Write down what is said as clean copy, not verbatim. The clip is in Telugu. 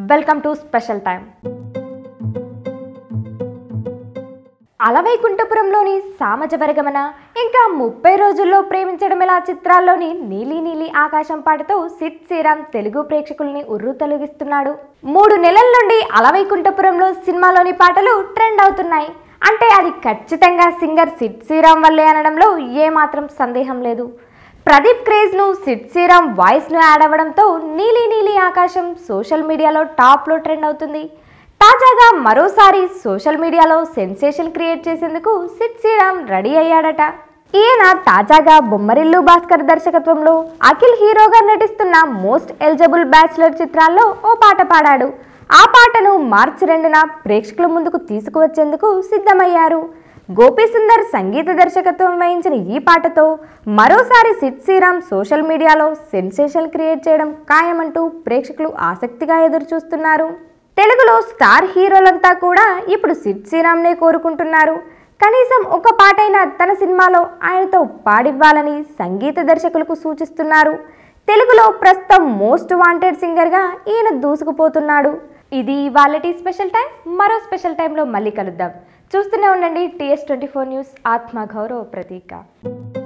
Welcome to special time. అలవైకుంఠపురంలోని సామజవరగమన ఇంకా 30 రోజుల్లో ప్రేమించడం ఎలా చిత్రాల్లోని నీలి నీలి ఆకాశం పాటతో సిద్ శ్రీరామ్ తెలుగు ప్రేక్షకుల్ని ఉర్రూతలూగిస్తున్నాడు. 3 నెలల నుండి అలవైకుంఠపురంలో సినిమాలోని పాటలు ట్రెండ్ అవుతున్నాయి. అంటే అది ఖచ్చితంగా సింగర్ సిద్ శ్రీరామ్ వల్లే అనడంలో ఏమాత్రం సందేహం లేదు. ప్రదీప్ క్రేజ్ను సిద్ శ్రీరామ్ వాయిస్ను యాడ్ అవ్వడంతో నీలి నీలి ఆకాశం సోషల్ మీడియాలో టాప్లో ట్రెండ్ అవుతుంది. తాజాగా మరోసారి సోషల్ మీడియాలో సెన్సేషన్ క్రియేట్ చేసేందుకు సిద్ శ్రీరామ్ రెడీ అయ్యాడట. ఈయన తాజాగా బొమ్మరిల్లు భాస్కర్ దర్శకత్వంలో అఖిల్ హీరోగా నటిస్తున్న మోస్ట్ ఎలిజిబుల్ బ్యాచిలర్ చిత్రాల్లో ఓ పాట పాడాడు. ఆ పాటను మార్చి 2న ప్రేక్షకుల ముందుకు తీసుకువచ్చేందుకు సిద్ధమయ్యారు. గోపీసుందర్ సంగీత దర్శకత్వం వహించిన ఈ పాటతో మరోసారి సిద్ శ్రీరామ్ సోషల్ మీడియాలో సెన్సేషన్ క్రియేట్ చేయడం ఖాయమంటూ ప్రేక్షకులు ఆసక్తిగా ఎదురుచూస్తున్నారు. తెలుగులో స్టార్ హీరోలంతా కూడా ఇప్పుడు సిద్ శ్రీరామ్నే కోరుకుంటున్నారు. కనీసం ఒక పాటైనా తన సినిమాలో ఆయనతో పాడివ్వాలని సంగీత దర్శకులకు సూచిస్తున్నారు. తెలుగులో ప్రస్తుతం మోస్ట్ వాంటెడ్ సింగర్గా ఈయన దూసుకుపోతున్నాడు. ఇది ఇవాళటి స్పెషల్ టైం. మరో స్పెషల్ టైంలో మళ్ళీ కలుద్దాం. చూస్తూనే ఉండండి TS24 న్యూస్, ఆత్మ గౌరవ ప్రతీక.